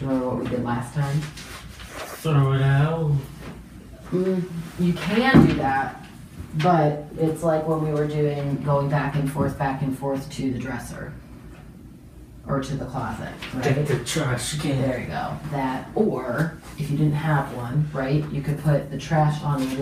you remember what we did last time? Throw it out. You can do that, but it's like when we were going back and forth to the dresser. Or to the closet, right? Get the trash can. There you go. That, or if you didn't have one, right, you could put the trash on the